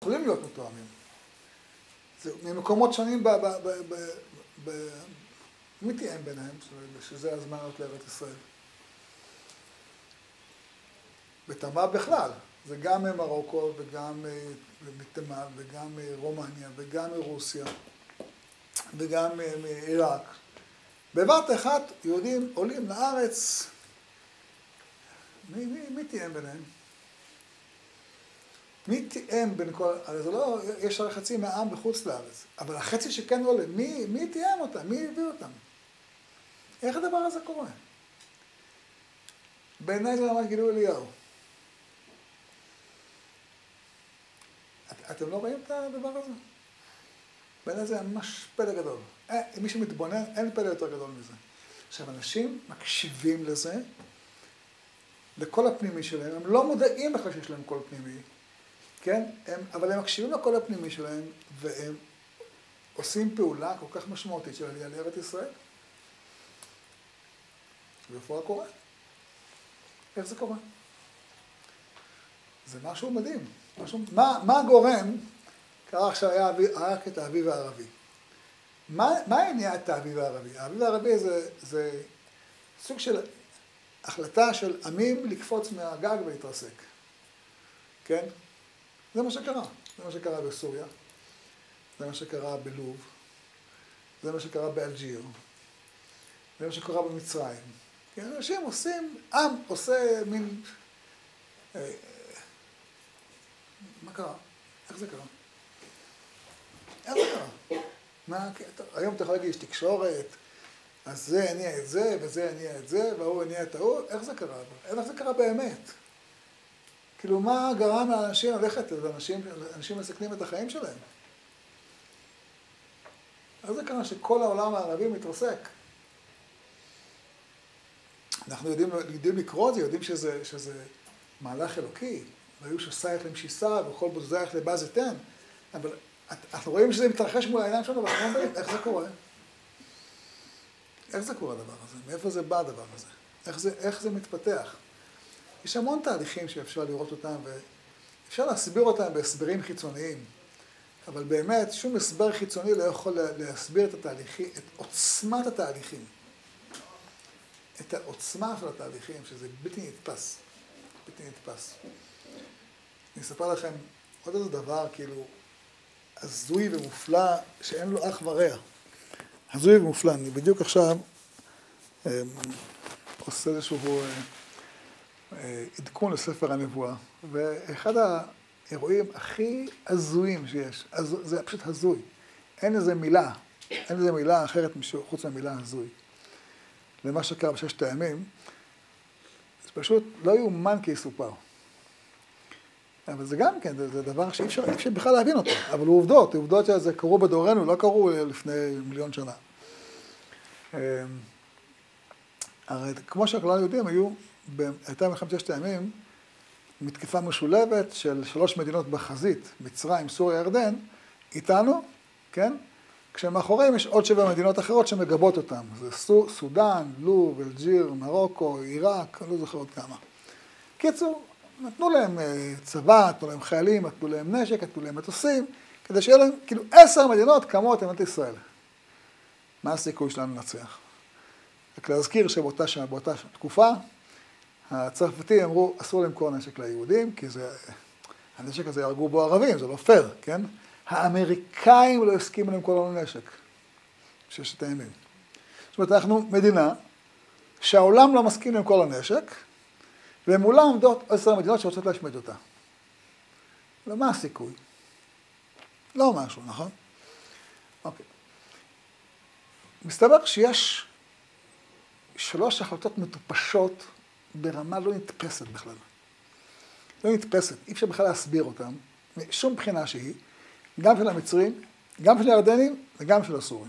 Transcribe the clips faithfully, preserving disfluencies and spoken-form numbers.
יכולים להיות מתואמים. זה ממקומות שונים ב... ב... ב... ב... ב... מי תיאם ביניהם, שזה הזמן להיות לארץ ישראל? בתמר בכלל, זה גם ממרוקו וגם מתימן וגם מרומניה וגם מרוסיה וגם מעיראק. בבת אחת יהודים עולים לארץ, מי, מי, מי תיאם ביניהם? מי תיאם בין כל... הרי זה לא, יש הרי חצי מהעם בחוץ לארץ, אבל החצי שכן עולה, מי, מי תיאם אותם? מי הביא אותם? איך הדבר הזה קורה? בעיניי זה ממש גילוי אליהו. את, אתם לא רואים את הדבר הזה? בעיניי זה ממש פלא גדול. אה, מי שמתבונן, אין פלא יותר גדול מזה. עכשיו, אנשים מקשיבים לזה, לכל הפנימי שלהם, הם לא מודעים בכלל שיש להם קול פנימי, כן? הם, אבל הם מקשיבים לקול הפנימי שלהם, והם עושים פעולה כל כך משמעותית של עלייה לארץ ישראל. ואיפה זה קורה? איך זה קורה? זה משהו מדהים. משהו, מה, מה גורם? קרה עכשיו היה רק את האביב הערבי. מה, מה הניע את האביב הערבי? האביב הערבי זה, זה סוג של החלטה של עמים לקפוץ מהגג ולהתרסק. כן? זה מה שקרה. זה מה שקרה בסוריה. זה מה שקרה בלוב. זה מה שקרה באלג'יר. זה מה שקרה במצרים. כן? אנשים עושים, עם עושה מין... אה, מה קרה? איך זה קרה? איך זה קרה? מה, היום אתה יכול להגיד, יש תקשורת, אז זה הניע את זה, וזה הניע את זה, והוא הניע את ההוא, איך זה קרה? איך זה קרה באמת? כאילו, מה גרם לאנשים ללכת, לאנשים, אנשים מסכנים את החיים שלהם? איך זה קרה שכל העולם הערבי מתרסק? אנחנו יודעים, יודעים לקרוא את זה, יודעים שזה, שזה מהלך אלוקי, והיו שסייך למשיסה, וכל בוזייך לבא זיתן, אבל אנחנו רואים שזה מתרחש מול העיניים שלנו, ואנחנו אומרים, איך זה קורה? איך זה קורה הדבר הזה? מאיפה זה בא הדבר הזה? איך זה, איך זה מתפתח? יש המון תהליכים שאפשר לראות אותם, ואפשר להסביר אותם בהסברים חיצוניים, אבל באמת, שום הסבר חיצוני לא יכול להסביר את התהליכים, את עוצמת התהליכים. את העוצמה של התהליכים, שזה בלתי נתפס. בלתי נתפס. אני אספר לכם עוד איזה דבר, כאילו, הזוי ומופלא, שאין לו אח ורע. הזוי ומופלא. אני בדיוק עכשיו אה, עושה איזשהו אה, עדכון לספר הנבואה, ואחד האירועים הכי הזויים שיש, הזו, זה פשוט הזוי. אין איזה מילה, אין איזה מילה אחרת משהו, חוץ מהמילה הזוי. למה שקרה בששת הימים, זה פשוט לא יאומן כי יסופר. אבל זה גם כן, זה, זה דבר שאי אפשר, אפשר בכלל להבין אותו, אבל הוא עובדות, עובדות שזה קרו בדורנו, לא קרו לפני מיליון שנה. הרי כמו שכולנו יודעים, היו, הייתה מלחמת ששת הימים, מתקפה משולבת של שלוש מדינות בחזית, מצרים, סוריה, ירדן, איתנו, כן? כשמאחוריהם יש עוד שבע מדינות אחרות שמגבות אותם. זה סודן, לוב, אלג'יר, מרוקו, עיראק, אני לא זוכר עוד כמה. קיצור, נתנו להם צבא, נתנו להם חיילים, נתנו להם נשק, נתנו להם מטוסים, כדי שיהיה להם, כאילו, עשר מדינות כמו את מדינת ישראל. מה הסיכוי שלנו לנצח? רק להזכיר שבאותה שנה, באותה תקופה, הצרפתים אמרו, אסור למכור נשק ליהודים, כי זה, הנשק הזה יהרגו בו ערבים, זה לא פייר, כן? האמריקאים לא הסכימו למכור לנו נשק. ששת הימים. זאת אומרת, אנחנו מדינה שהעולם לא מסכים למכור לנו נשק, ומולם עומדות עשר מדינות שרוצות להשמיד אותה. ומה הסיכוי? לא משהו, נכון? אוקיי. מסתבר שיש שלוש החלטות מטופשות ברמה לא נתפסת בכלל. לא נתפסת, אי אפשר בכלל להסביר אותם, משום בחינה שהיא, גם של המצרים, גם של הירדנים וגם של הסורים.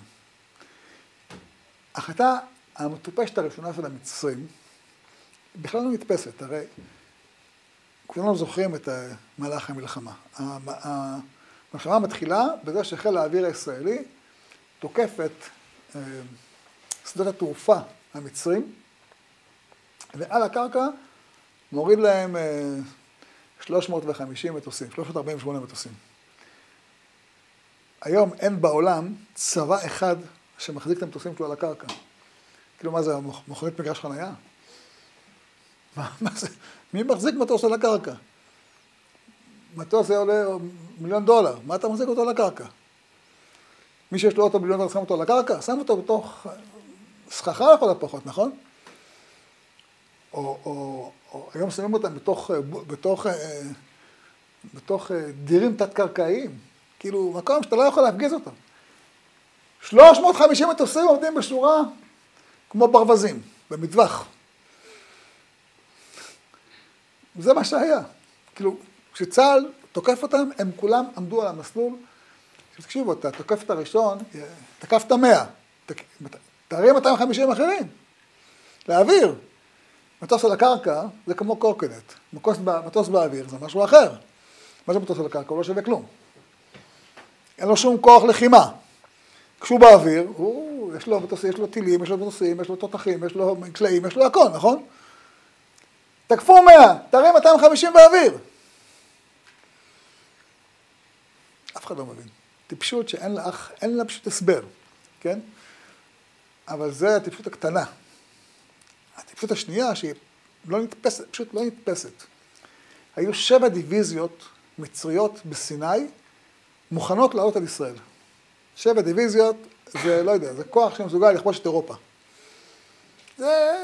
ההחלטה המטופשת הראשונה של המצרים, בכלל לא נתפסת, הרי כולנו זוכרים את מהלך המלחמה. המלחמה מתחילה בזה שחיל האוויר הישראלי תוקף את שדות התעופה המצרים, ועל הקרקע מוריד להם שלוש מאות וחמישים מטוסים, שלוש מאות ארבעים ושמונה מטוסים. היום אין בעולם צבא אחד שמחזיק את המטוסים שלו על הקרקע. כאילו, מה זה, מכונית מגרש חנייה? מה, מה זה? מי מחזיק מטוס על הקרקע? מטוס זה עולה מיליון דולר, מה אתה מחזיק אותו על הקרקע? מי שיש לו אוטו מיליון דולר שם אותו על הקרקע, שם אותו בתוך סככה לכל הפחות, נכון? או, או, או היום שמים אותם בתוך, בתוך, בתוך דירים תת-קרקעיים, כאילו מקום שאתה לא יכול להפגיז אותם. שלוש מאות וחמישים מטוסים עובדים בשורה כמו ברווזים, במטווח. זה מה שהיה. כאילו, כשצה"ל תוקף אותם, הם כולם עמדו על המסלול. תקשיבו, אתה תוקף את הראשון, תקפת מאה, תרים מאתיים וחמישים אחרים, להעביר. מטוס על הקרקע זה כמו קורקינט, מטוס באוויר זה משהו אחר. מה זה מטוס על הקרקע? הוא לא שווה כלום. אין לו שום כוח לחימה. כשהוא באוויר, הוא, יש לו מטוסים, יש לו טילים, יש לו מטוסים, יש לו תותחים, יש לו קלעים, יש לו הכל, נכון? תקפו מאה, תרים מאתיים וחמישים באוויר. אף אחד לא מבין. טיפשות שאין לה, אין לה פשוט הסבר, כן? אבל זה הטיפשות הקטנה. הטיפשות השנייה שהיא לא נתפסת, פשוט לא נתפסת. היו שבע דיוויזיות מצריות בסיני מוכנות לעלות על ישראל. שבע דיוויזיות זה, לא יודע, זה כוח שמסוגל לכבוש את אירופה. זה...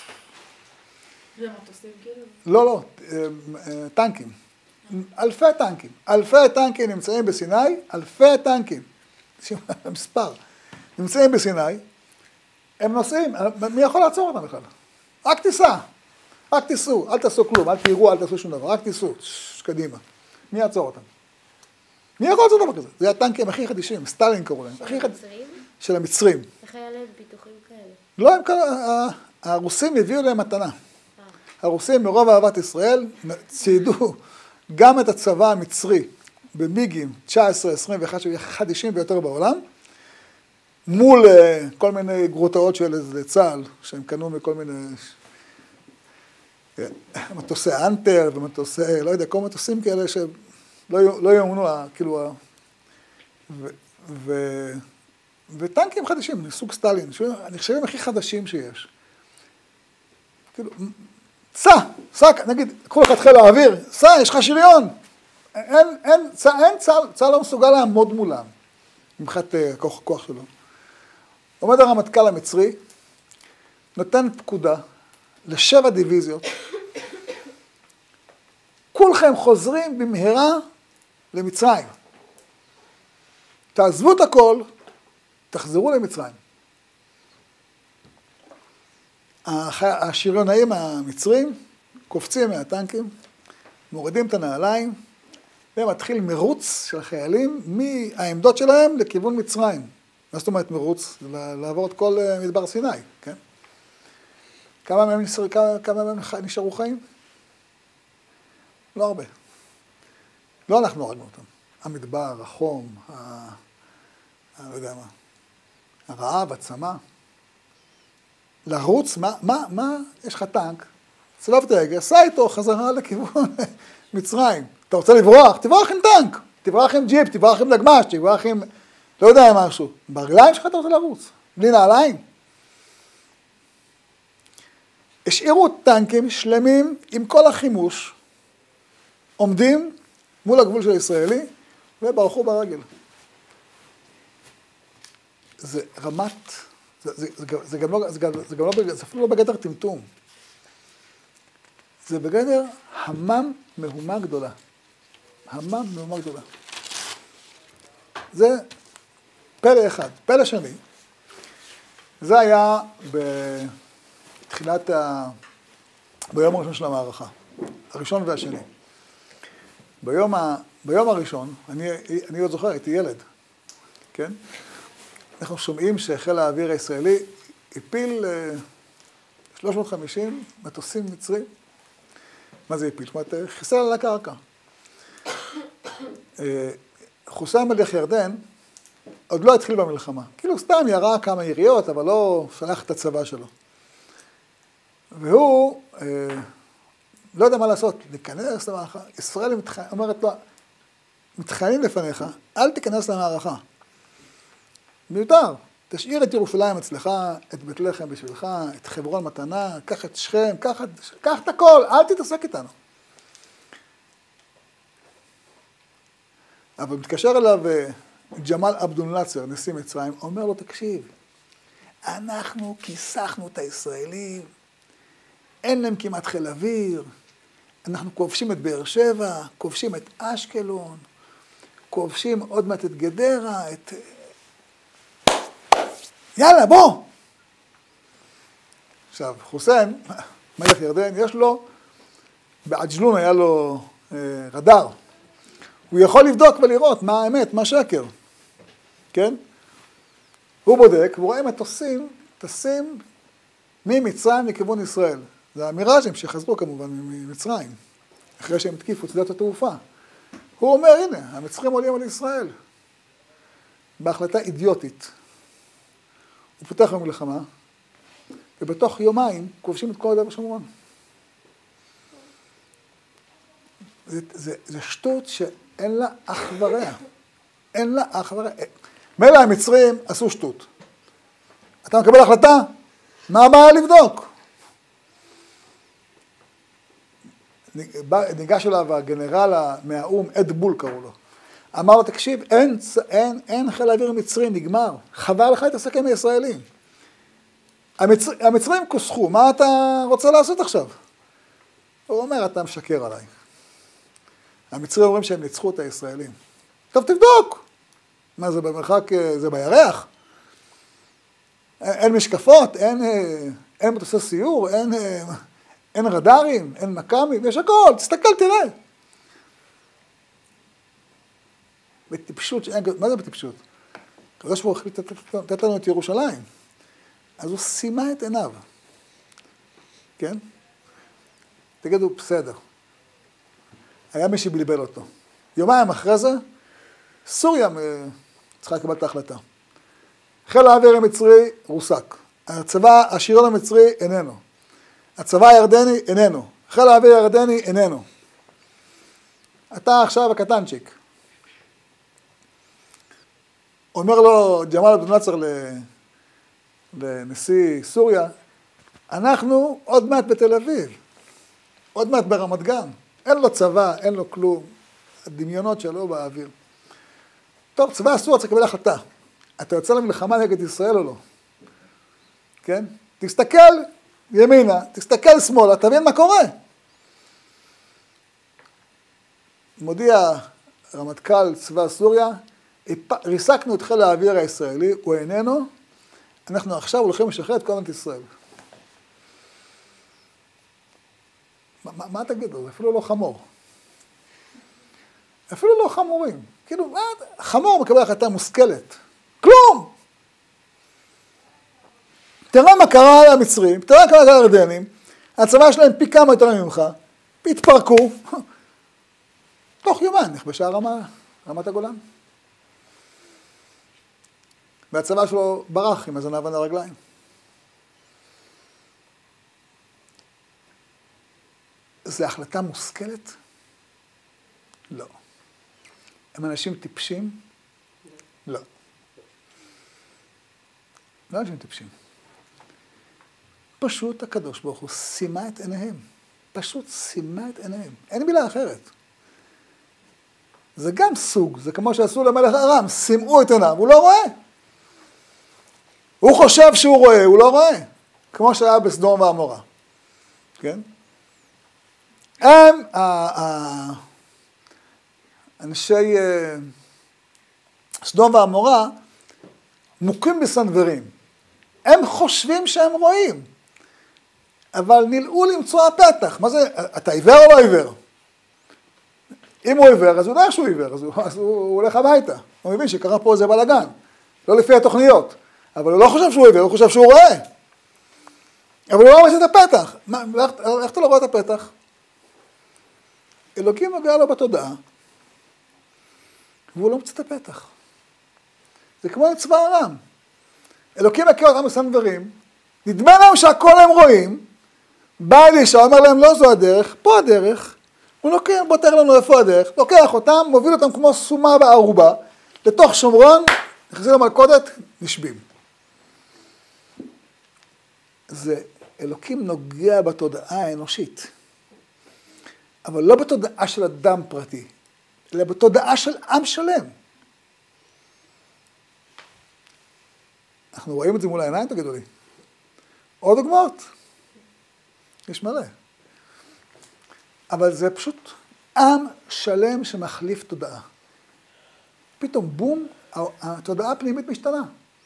זה מטוסים כאילו? לא, לא, טנקים. אלפי טנקים. אלפי טנקים נמצאים בסיני, אלפי טנקים. מספר. נמצאים בסיני, הם נוסעים, מי יכול לעצור אותם בכלל? רק תיסע, רק תיסעו, אל תעשו כלום, אל תיראו, אל תעשו שום דבר, רק תיסעו, קדימה. מי יעצור אותם? מי יכול לעצור דבר כזה? זה הטנקים הכי חדישים, סטלין קראו להם. של המצרים? של המצרים. איך היה להם פיתוחים כאלה? לא, הם כאלה, הרוסים הביאו להם מתנה. הרוסים מרוב אהבת ישראל ציידו גם את הצבא המצרי במיגים תשע עשרה עשרים ואחת חדישים ביותר בעולם, מול כל מיני גרוטאות של צה"ל, שהם קנו מכל מיני מטוסי אנטר ומטוסי, לא יודע, כל מטוסים כאלה שלא יאמנו, כאילו, ו, ו, וטנקים חדשים, סוג סטלין, אני חושב הם הכי חדשים שיש. כאילו, סע, סע, נגיד, קחו לך את חיל האוויר, סע, יש לך שריון. אין, אין, אין צה"ל, צה"ל לא מסוגל לעמוד מולם, מבחינת הכוח, הכוח שלו. עומד הרמטכ"ל המצרי, נותן פקודה לשבע דיוויזיות, כולכם חוזרים במהרה למצרים. תעזבו את הכל, תחזרו למצרים. השריונאים המצרים קופצים מהטנקים, מורידים את הנעליים, ומתחיל מרוץ של החיילים מהעמדות שלהם לכיוון מצרים. מה זאת אומרת מרוץ? לעבור את כל מדבר סיני, כן? כמה מהם, כמה, כמה מהם נשארו חיים? לא הרבה. לא אנחנו הרגנו אותם. המדבר, החום, ה... אני לא יודע מה, הרעב, הצמא. לרוץ, מה, מה, מה, יש לך טנק, צלב את ההגה, סע איתו חזרה לכיוון מצרים. אתה רוצה לברוח? תברח עם טנק, תברח עם ג'יפ, תברח עם נגמ"ש, תברח עם, לא יודע משהו. ברגליים שלך אתה רוצה לרוץ, בלי נעליים. השאירו טנקים שלמים עם כל החימוש, עומדים מול הגבול של הישראלי, וברחו ברגל. זה רמת, זה, זה, זה, זה גם לא, זה גם, זה גם לא, זה אפילו לא בגדר טמטום. זה בגדר המם מהומה גדולה. המם מהומה גדולה. זה פלא אחד. פלא שני, זה היה בתחילת ה... ביום הראשון של המערכה. הראשון והשני. ביום, ה... ביום הראשון, אני, אני עוד זוכר, הייתי ילד, כן? אנחנו שומעים שחיל האוויר הישראלי הפיל שלוש מאות וחמישים מטוסים מצרים. מה זה הפיל? זאת אומרת, חיסל על הקרקע. חוסם מלך ירדן עוד לא התחיל במלחמה. כאילו סתם ירה כמה יריות, אבל לא שלח את הצבא שלו. והוא לא יודע מה לעשות, להיכנס למערכה. ישראל אומרת לו, מתחיינים לפניך, אל תיכנס למערכה. מיותר. תשאיר את ירושלים אצלך, את בית לחם בשבילך, את חברון מתנה, קח את שכם, קח, קח את הכל, אל תתעסק איתנו. אבל מתקשר אליו ג'מאל עבד אל-נאצר, נשיא מצרים, אומר לו, תקשיב, אנחנו כיסחנו את הישראלים, אין להם כמעט חיל אוויר, אנחנו כובשים את באר שבע, כובשים את אשקלון, כובשים עוד מעט את גדרה, את... יאללה, בוא! עכשיו, חוסיין, מלך ירדן, יש לו, בעג'לון היה לו אה, רדאר. הוא יכול לבדוק ולראות מה האמת, מה שקר. כן? הוא בודק, והוא רואה מטוסים, טסים ממצרים לכיוון ישראל. זה המיראז'ים שחזרו כמובן ממצרים, אחרי שהם התקיפו את שדות התעופה. הוא אומר, הנה, המצרים עולים על ישראל. בהחלטה אידיוטית. הוא פותח במלחמה, ובתוך יומיים כובשים את כל יהודה ושומרון. זה, זה, זה שטות שאין לה אח ורע. אין לה אח ורע. מילא המצרים עשו שטות. אתה מקבל החלטה? מה הבעיה לבדוק? ניגש אליו הגנרל מהאום, אד בול קראו לו. אמר לו, תקשיב, אין, אין, אין חיל האוויר מצרי, נגמר. חבל לך להתעסק עם הישראלים. המצר, המצרים כוסחו, מה אתה רוצה לעשות עכשיו? הוא אומר, אתה משקר עליי. המצרים אומרים שהם ניצחו את הישראלים. טוב, תבדוק. מה זה במרחק, זה בירח? אין משקפות, אין, אין מטוסי סיור, אין, אין רדארים, אין מקמים, יש הכל, תסתכל, תראה. בטיפשות, שאין, מה זה בטיפשות? הקדוש ברוך הוא החליט לתת לנו את ירושלים. אז הוא שימה את עיניו. כן? תגידו, בסדר. היה מי שבלבל אותו. יומיים אחרי זה, סוריה צריכה לקבל את ההחלטה. חיל האוויר המצרי רוסק. הצבא, השריון המצרי איננו. הצבא הירדני איננו. חיל האוויר הירדני איננו. אתה עכשיו הקטנצ'יק. אומר לו ג'מאל עבד אל-נאצר לנשיא סוריה, אנחנו עוד מעט בתל אביב, עוד מעט ברמת גן. אין לו צבא, אין לו כלום. הדמיונות שלו באוויר. טוב, צבא סוריה צריך לקבל החלטה. אתה יוצא למלחמה נגד ישראל או לא? כן? תסתכל ימינה, תסתכל שמאלה, תבין מה קורה. מודיע רמטכ"ל צבא סוריה, ריסקנו את חיל האוויר הישראלי, הוא איננו, אנחנו עכשיו הולכים לשחרר את כל מדינת ישראל. מה, מה, מה תגידו? זה אפילו לא חמור. אפילו לא חמורים. כאילו, מה, חמור מקבל החלטה מושכלת. כלום! תראה מה קרה למצרים, תראה מה קרה לירדנים, הצבא שלהם פי כמה יותר ממך, התפרקו, תוך יומן נכבשה הרמה, רמת הגולן. והצבא שלו ברח עם הזנב על הרגליים. זו החלטה מושכלת? לא. הם אנשים טיפשים? לא. לא אנשים טיפשים. פשוט הקדוש ברוך הוא שימה את עיניהם. פשוט שימה את עיניהם. אין מילה אחרת. זה גם סוג, זה כמו שעשו למלך ארם, שימו את עיניו, הוא לא רואה. הוא חושב שהוא רואה, הוא לא רואה. כמו שהיה בסדום ועמורה. כן? הם, אנשי סדום ועמורה, מוכים בסנוורים. הם חושבים שהם רואים, אבל נלאו למצוא הפתח. מה זה, אתה עיוור או לא עיוור? אם הוא עיוור, אז הוא יודע שהוא עיוור, אז הוא, אז הוא הולך הביתה. הוא מבין שקרה פה איזה בלגן, לא לפי התוכניות. אבל הוא לא חושב שהוא עיוור, הוא חושב שהוא רואה. אבל הוא לא רואה את הפתח. מה, איך, איך אתה לא רואה את הפתח? אלוקים נוגע לו בתודעה, והוא לא מצא את הפתח. זה כמו צבא ארם. אלוקים מכיר אותם בסנוורים, נדמה להם שהכל הם רואים, בא אלישע, אומר להם, לא זו הדרך, פה הדרך, הוא נוקר, בוא תאר לנו איפה הדרך, לוקח אותם, מוביל אותם כמו סומה בערובה, לתוך שומרון, נכנסים למלכודת, נשבים. זה, אלוקים נוגע בתודעה האנושית, אבל לא בתודעה של אדם פרטי, אלא בתודעה של עם שלם. אנחנו רואים את זה מול העיניים, תגידו לי. עוד דוגמאות. יש מלא. אבל זה פשוט עם שלם שמחליף תודעה. פתאום בום, התודעה הפנימית משתנה.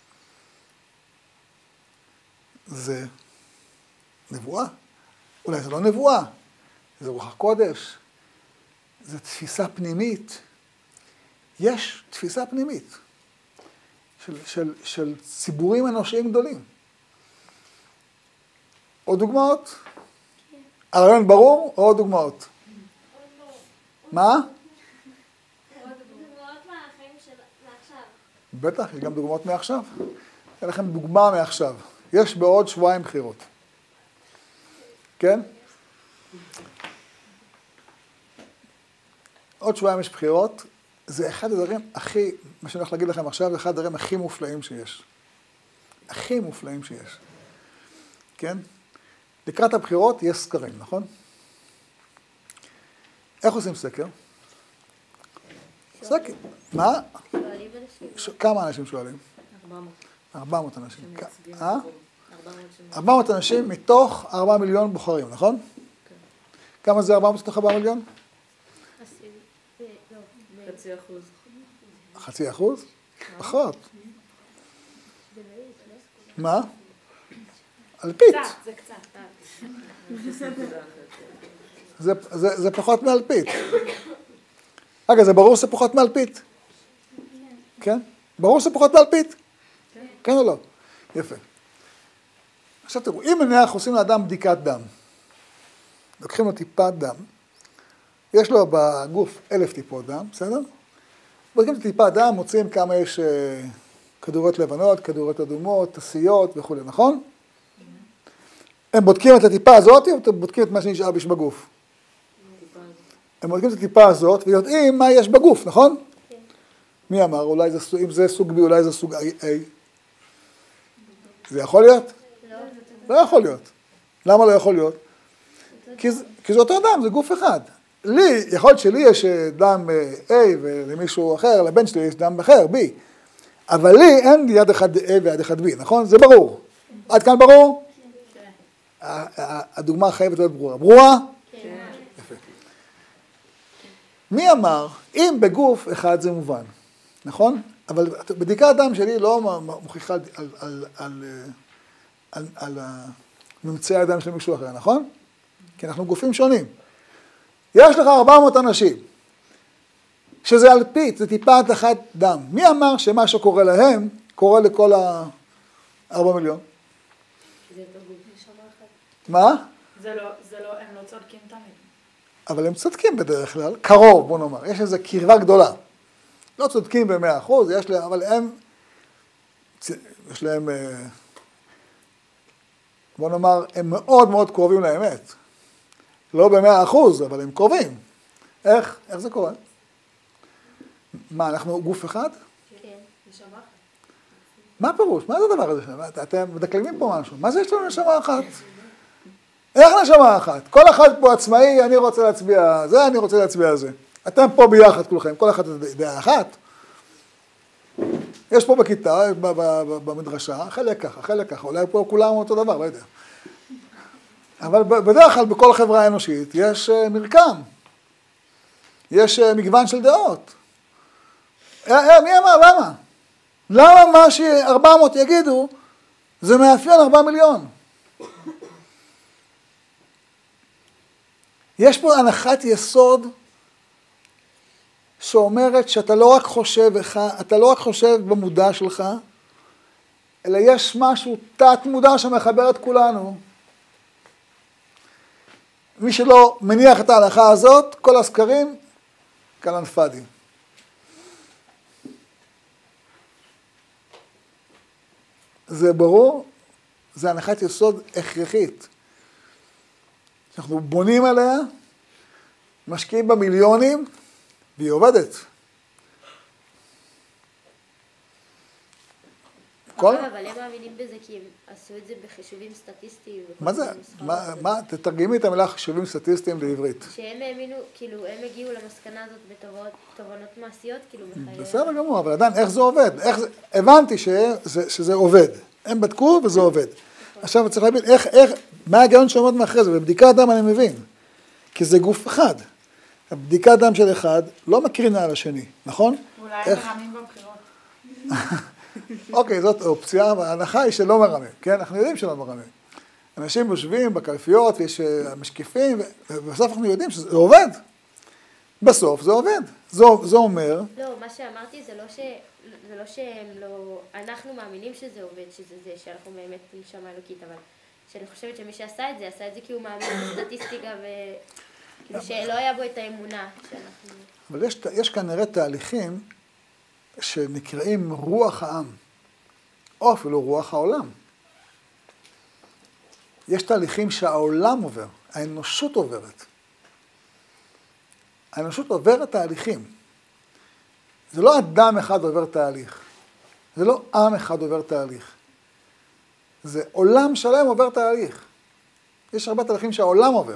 זה נבואה. אולי זה לא נבואה. זה רוח הקודש. זה תפיסה פנימית. יש תפיסה פנימית של, של, של ציבורים אנושיים גדולים. עוד דוגמאות? הרעיון ברור או עוד דוגמאות? מה? דוגמאות מהחיים של מעכשיו. בטח, יש גם דוגמאות מעכשיו. אתן לכם דוגמה מעכשיו. יש בעוד שבועיים בחירות. כן? עוד שבועיים יש בחירות. זה אחד הדברים הכי, מה שאני הולך להגיד לכם עכשיו, זה אחד הדברים הכי מופלאים שיש. הכי מופלאים שיש. כן? לקראת הבחירות יש סקרים, נכון? איך עושים סקר? סקר. מה? שואלים אנשים. כמה אנשים שואלים? ארבע מאות. ארבע מאות אנשים. שמייצגים אה? את הרוב. ארבע מאות שמייצגים. ארבע מאות אנשים מתוך ארבעה מיליון בוחרים, נכון? כן. כמה זה ארבע מאות מתוך ארבעה מיליון? עשירי. אה, לא, ב- חצי אחוז. חצי אחוז? פחות. במאית, לא? מה? אלפית. קצת, זה קצת. זה, זה, זה פחות מאלפית. רגע, זה ברור שזה פחות מאלפית? כן? ברור שזה פחות מאלפית? כן או לא? יפה. עכשיו תראו, אם נניח עושים לאדם בדיקת דם, לוקחים לו טיפת דם, יש לו בגוף אלף טיפות דם, בסדר? בודקים את טיפת דם, מוצאים כמה יש אה, כדוריות לבנות, כדוריות אדומות, תסיות וכו', נכון? הם בודקים את הטיפה הזאת, או הם בודקים את מה שנשאר ביש בגוף? הם בודקים את הטיפה הזאת ויודעים מה יש בגוף, נכון? כן. מי אמר? אולי זה, אם זה סוג B, אולי זה סוג A. זה יכול להיות? לא. לא יכול להיות. למה לא יכול להיות? כי זה, כי זה אותו דם, זה גוף אחד. לי, יכול להיות שלי יש דם A ולמישהו אחר, לבן שלי יש דם אחר, B. אבל לי אין יד אחד A ויד אחד B, נכון? זה ברור. עד כאן ברור? הדוגמה חייבת להיות ברורה. ברורה? כן. יפה. מי אמר, אם בגוף אחד זה מובן, נכון? אבל בדיקת דם שלי לא מוכיחה על, על, על, על, על, על ממצאי הדם של מישהו אחר, נכון? כי אנחנו גופים שונים. יש לך ארבע מאות אנשים, שזה אלפית, זה טיפת אחת דם. מי אמר שמה שקורה להם, קורה לכל הארבע מיליון? זה אותו גוף. נשמה אחת. מה? זה לא, זה לא, הם לא צודקים תמיד. אבל הם צודקים בדרך כלל, קרוב, בוא נאמר, יש איזו קרבה גדולה. לא צודקים במאה אחוז, יש להם, אבל הם, יש להם, בוא נאמר, הם מאוד מאוד קרובים לאמת. לא במאה אחוז, אבל הם קרובים. איך? איך זה קורה? מה, אנחנו גוף אחד? כן. נשמה אחת. מה הפירוש? מה זה הדבר הזה? אתם מדקלמים פה משהו. מה זה יש לנו נשמה אחת? איך נשמה אחת? כל אחד פה עצמאי, אני רוצה להצביע זה, אני רוצה להצביע זה. אתם פה ביחד כולכם, כל אחד דעה אחת. יש פה בכיתה, במדרשה, חלק ככה, חלק ככה, אולי פה כולם אותו דבר, לא יודע. אבל בדרך כלל בכל חברה האנושית יש מרקם. יש מגוון של דעות. מי אמר? למה? למה מה ש-ארבע מאות יגידו, זה מאפיין ארבעה מיליון? יש פה הנחת יסוד שאומרת שאתה לא רק חושב, אתה לא רק חושב במודע שלך, אלא יש משהו תת מודע שמחבר את כולנו. מי שלא מניח את ההנחה הזאת, כל הסקרים, כלאם פאדי. זה ברור, זה הנחת יסוד הכרחית. אנחנו בונים עליה, משקיעים במיליונים, והיא עובדת. כל... אבל הם מאמינים בזה כי הם עשו את זה בחישובים סטטיסטיים. מה זה? מה, מה, תתרגמי את המילה חישובים סטטיסטיים לעברית. שהם האמינו, כאילו, הם הגיעו למסקנה הזאת בתובנות מעשיות, כאילו, בחיי... בסדר גמור, אבל עדיין, איך זה עובד? איך זה... הבנתי שזה, שזה עובד. הם בדקו וזה עובד. עכשיו צריך להבין, איך, איך, מה ההיגיון שעומד מאחרי זה? בבדיקת דם אני מבין. כי זה גוף אחד. הבדיקת דם של אחד לא מקרינה על השני, נכון? אולי הם איך... מרמים במחירות. אוקיי, זאת אופציה, אבל ההנחה היא שלא מרמים, כן? אנחנו יודעים שלא מרמים. אנשים יושבים בקלפיות ויש משקיפים, ובסוף אנחנו יודעים שזה עובד. בסוף זה עובד. זה, זה אומר... לא, מה שאמרתי זה לא, ש... זה לא שהם לא... אנחנו מאמינים שזה עובד, שזה זה, שאנחנו באמת נשמה אלוקית, אבל שאני חושבת שמי שעשה את זה, עשה את זה כי הוא מאמין בסטטיסטיקה ו... כאילו שלא היה בו את האמונה שאנחנו... אבל יש, יש כנראה תהליכים שנקראים רוח העם, או אפילו רוח העולם. יש תהליכים שהעולם עובר, האנושות עוברת. האנושות עוברת תהליכים. זה לא אדם אחד עובר תהליך. זה לא עם אחד עובר תהליך. זה עולם שלם עובר תהליך. יש הרבה תהליכים שהעולם עובר.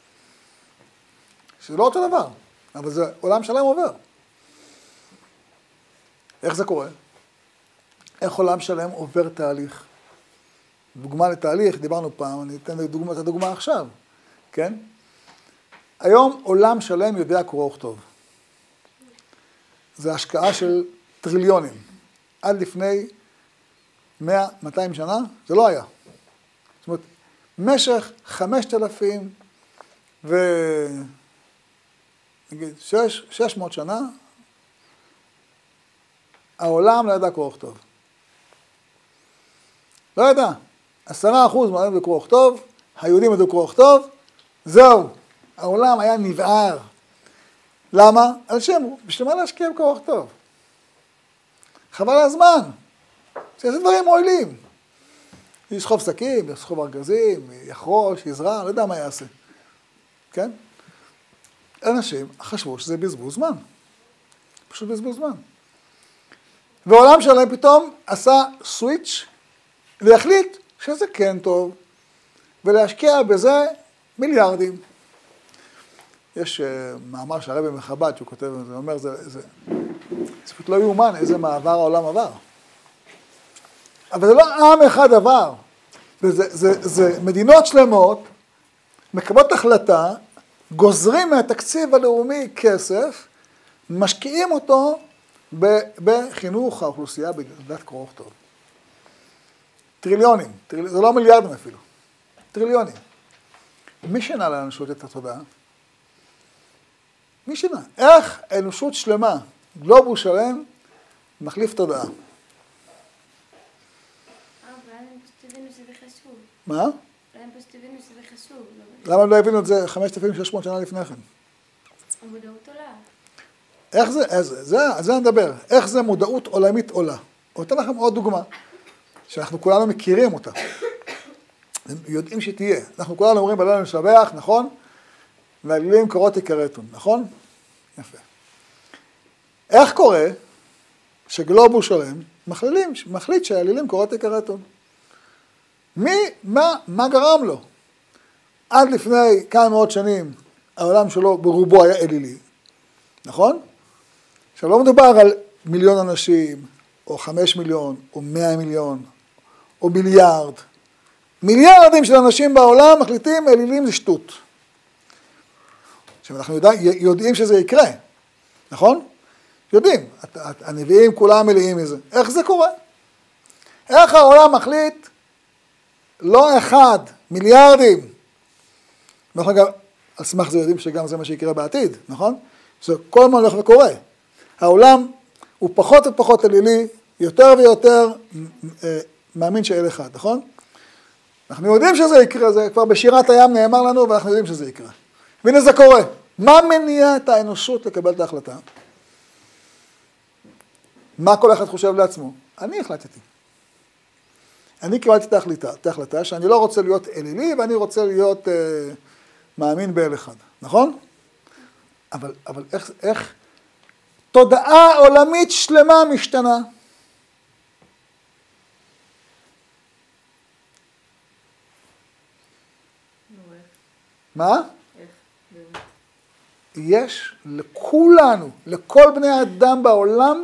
שזה לא אותו דבר, אבל זה עולם שלם עובר. איך זה קורה? איך עולם שלם עובר תהליך? דוגמה לתהליך, דיברנו פעם, אני אתן דוגמה, את הדוגמה עכשיו, כן? היום עולם שלם יודע קרוא וכתוב. זה השקעה של טריליונים. עד לפני מאה מאתיים שנה, זה לא היה. זאת אומרת, משך חמשת אלפים ו... נגיד, שש, שש מאות שנה, העולם לא ידע קרוא וכתוב. לא ידע. עשרה אחוז מהעולם ידעו קרוא וכתוב, היהודים ידעו קרוא וכתוב, זהו. העולם היה נבער. למה? על שם, בשביל מה להשקיע בקרוא וכתוב? חבל הזמן. שזה דברים מועילים. יסחוב שקים, יסחוב ארגזים, יחרוש, יזרע, לא יודע מה יעשה. כן? אנשים חשבו שזה בזבוז זמן. פשוט בזבוז זמן. והעולם שלהם פתאום עשה סוויץ' והחליט שזה כן טוב, ולהשקיע בזה מיליארדים. יש uh, מאמר שהרבי מחב"ד שהוא כותב, זה אומר, זה, זה, זה פשוט לא יאומן איזה מעבר העולם עבר. אבל זה לא עם אחד עבר. וזה, זה, זה מדינות שלמות מקבלות החלטה, גוזרים מהתקציב הלאומי כסף, משקיעים אותו בחינוך האוכלוסייה בדעת קרוא וכתוב. טריליונים, טריל... זה לא מיליארדים אפילו, טריליונים. מי שינה לאנושות את התודעה? מי שינה? איך אנושות שלמה, גלובוס שלם, מחליף תודעה? אה, אבל הם פשוט הבינו שזה חשוב. מה? הם פשוט הבינו שזה חשוב. למה לא הבינו את זה חמשת אלפים ושש מאות שנה לפני כן? המודעות עולה. איך זה, איך זה, זה, זה נדבר, איך זה מודעות עולמית עולה. אני אתן לכם עוד דוגמה, שאנחנו כולנו מכירים אותה. יודעים שתהיה. אנחנו כולנו אומרים בלילה לשבח, נכון? והאלילים קורות יכרתון, נכון? יפה. איך קורה שגלובוס שלם מחלילים, מחליט שהאלילים קורות יכרתון? מי, מה, מה גרם לו? עד לפני כמה מאות שנים, העולם שלו ברובו היה אלילי, נכון? עכשיו לא מדובר על מיליון אנשים, או חמש מיליון, או מאה מיליון, או מיליארד. מיליארדים של אנשים בעולם מחליטים אלילים זה שטות. עכשיו אנחנו יודע, יודעים שזה יקרה, נכון? יודעים, הנביאים כולם מלאים מזה. איך זה קורה? איך העולם מחליט לא אחד, מיליארדים? ואנחנו גם, על סמך זה יודעים שגם זה מה שיקרה בעתיד, נכון? זה כל מה הולך וקורה. העולם הוא פחות ופחות אלילי, יותר ויותר מאמין שאל אחד, נכון? אנחנו יודעים שזה יקרה, זה כבר בשירת הים נאמר לנו, ואנחנו יודעים שזה יקרה. והנה זה קורה. מה מניע את האנושות לקבל את ההחלטה? מה כל אחד חושב לעצמו? אני החלטתי. אני קיבלתי את ההחלטה, את ההחלטה שאני לא רוצה להיות אלילי, ואני רוצה להיות אה, מאמין באל אחד, נכון? אבל, אבל איך, איך תודעה עולמית שלמה משתנה. מה? יש לכולנו, לכל בני האדם בעולם,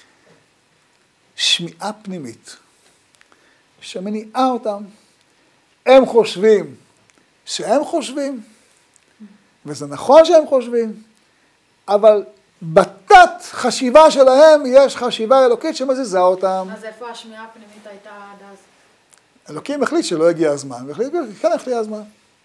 שמיעה פנימית, שמניעה אותם. הם חושבים שהם חושבים, וזה נכון שהם חושבים, אבל בתת חשיבה שלהם יש חשיבה אלוקית שמזיזה אותם. אז איפה השמיעה הפנימית הייתה עד אז? אלוקים החליט שלא הגיע הזמן, והחליט, כן הגיע הזמן.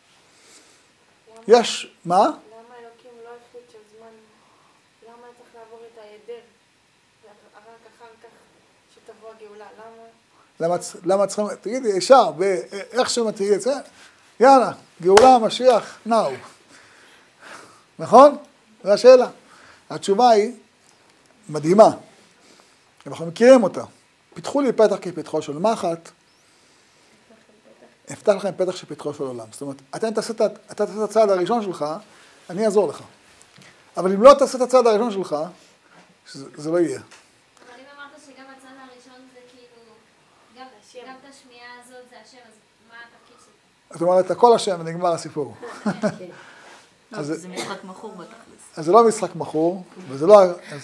יש, מה? למה אלוקים לא החליט שהזמן, למה צריך לעבור את ההיעדר, ורק אחר כך שתבוא הגאולה, למה? למה, למה צריכים, תגידי, ישר, איך שמתאי את זה, יאללה, גאולה, משיח, נאו. נכון? זו השאלה. התשובה היא מדהימה. אנחנו מכירים אותה. פיתחו לי פתח כפתחו של מחט, אפתח לכם פתח שפתחו של עולם. זאת אומרת, אתה תעשה את הצעד הראשון שלך, אני אעזור לך. אבל אם לא תעשה את הצעד הראשון שלך, זה לא יהיה. אבל אם אמרת שגם הצעד הראשון זה כאילו, גם את השמיעה הזאת זה השם, אז מה התפקיד שלך? זאת אומרת, הכל השם ונגמר הסיפור. זה משחק מכור בתכלס. אז זה לא משחק מכור, וזה לא...